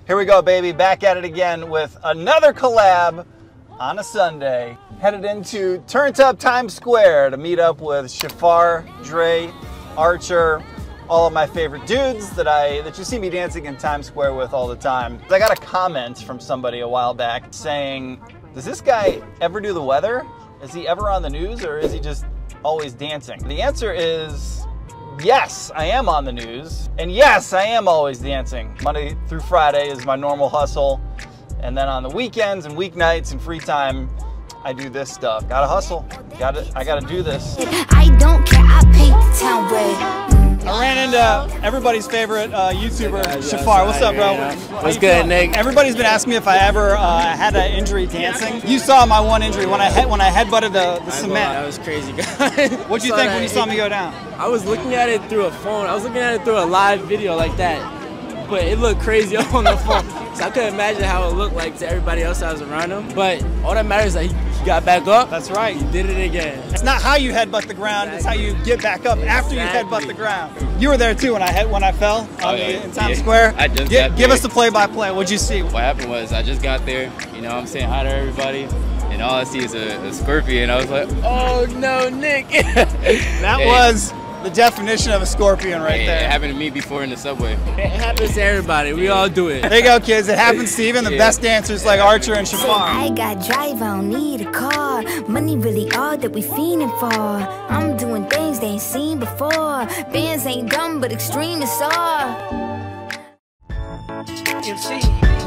Here we go, baby. Back at it again with another collab on a Sunday. Headed into Turned Up Times Square to meet up with Shafar, Dre, Archer, all of my favorite dudes that you see me dancing in Times Square with all the time. I got a comment from somebody a while back saying, does this guy ever do the weather? Is he ever on the news, or is he just always dancing? The answer is yes, I am on the news, and yes, I am always dancing. Monday through Friday is my normal hustle, and then on the weekends and weeknights and free time, I do this stuff. Gotta hustle. I gotta do this. I don't care. I paint the town red. I ran into everybody's favorite YouTuber, Shafar. What's up, bro? What's good, Nick? Everybody's been asking me if I ever had an injury dancing. You saw my one injury when I headbutted the cement. That was crazy, guys. What'd you think when you saw me go down? I was looking at it through a phone. I was looking at it through a live video like that, but it looked crazy on the phone. So I couldn't imagine how it looked like to everybody else that was around him. But all that matters is that he got back up. That's right. He did it again. It's not how you headbutt the ground, it's how you get back up after you headbutt the ground. You were there too when I fell in Times Square. I just got give there. us the play-by-play. What'd you see? What happened was I just got there, you know, I'm saying hi to everybody, and all I see is a scorpion. I was like, oh no, Nick. That was the definition of a scorpion right there. It happened to me before in the subway. It happens to everybody. We all do it. There you go, kids. It happens to even the best dancers like Archer and Shafar. I got drive, I don't need a car. Money really all that we fiending for. I'm doing things they ain't seen before. Bands ain't dumb, but extreme is all. MC.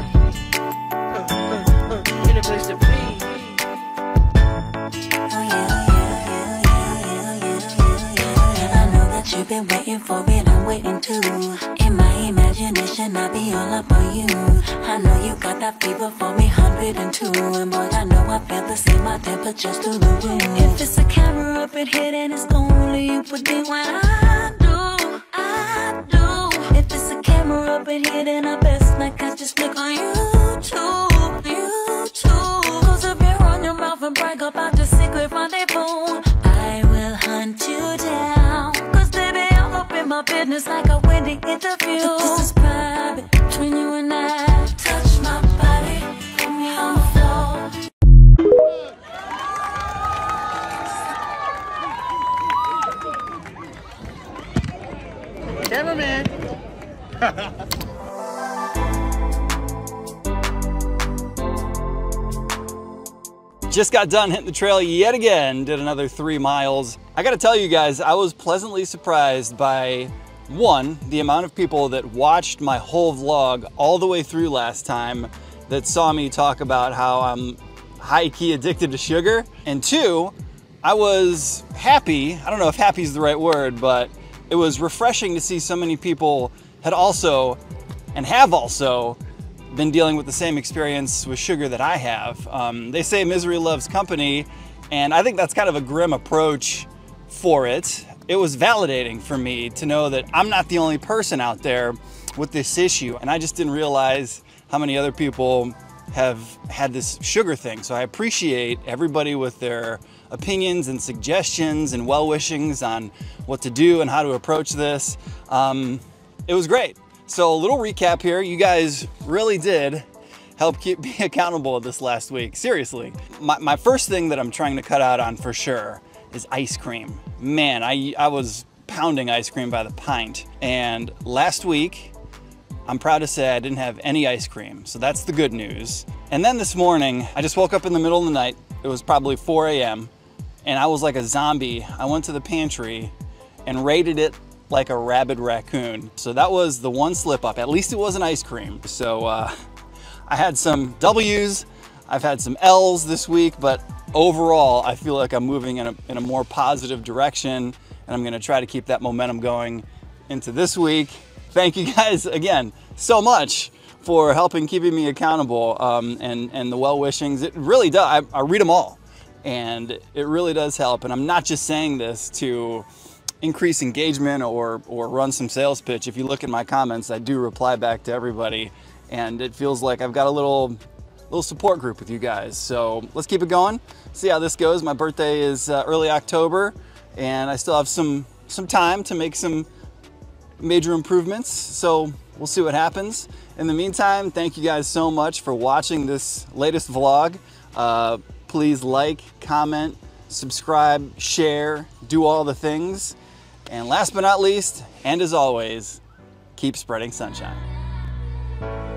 In a place to be. You've been waiting for it, I'm waiting too. In my imagination, I'll be all up on you. I know you got that fever for me, 102. And boy, I know I feel the same, my temperature's through the roof. If it's a camera up in here, then it's only you put in what I do. If it's a camera up in here, then I best not catch just look on YouTube. Close up your on your mouth and brag about the secret rendezvous. I will hunt you down. My business like a wedding interview. But this is private between you and I. Touch my body, put me on the floor. Cameraman. Just got done hitting the trail yet again, did another 3 miles. I gotta tell you guys, I was pleasantly surprised by, one, the amount of people that watched my whole vlog all the way through last time, that saw me talk about how I'm high-key addicted to sugar. And two, I was happy, I don't know if happy is the right word, but it was refreshing to see so many people had also, and have also, been dealing with the same experience with sugar that I have. They say misery loves company, and I think that's kind of a grim approach for it. It was validating for me to know that I'm not the only person out there with this issue, and I just didn't realize how many other people have had this sugar thing. So I appreciate everybody with their opinions and suggestions and well-wishings on what to do and how to approach this. It was great. So a little recap here. You guys really did help keep me accountable this last week. Seriously. My first thing that I'm trying to cut out on for sure is ice cream. Man, I was pounding ice cream by the pint. And last week, I'm proud to say I didn't have any ice cream. So that's the good news. And then this morning, I just woke up in the middle of the night. It was probably 4 a.m. and I was like a zombie. I went to the pantry and raided it like a rabid raccoon. So that was the one slip up. At least it wasn't ice cream. So I had some W's, I've had some L's this week, but overall I feel like I'm moving in a more positive direction, and I'm gonna try to keep that momentum going into this week. Thank you guys again so much for helping keeping me accountable, and the well-wishings. It really does. I read them all, and it really does help. And I'm not just saying this to increase engagement or run some sales pitch. If you look at my comments, I do reply back to everybody, and it feels like I've got a little support group with you guys. So let's keep it going, see how this goes. My birthday is early October, and I still have some time to make some major improvements. So we'll see what happens. In the meantime, thank you guys so much for watching this latest vlog. Please like, comment, subscribe, share, do all the things. And last but not least, and as always, keep spreading sunshine.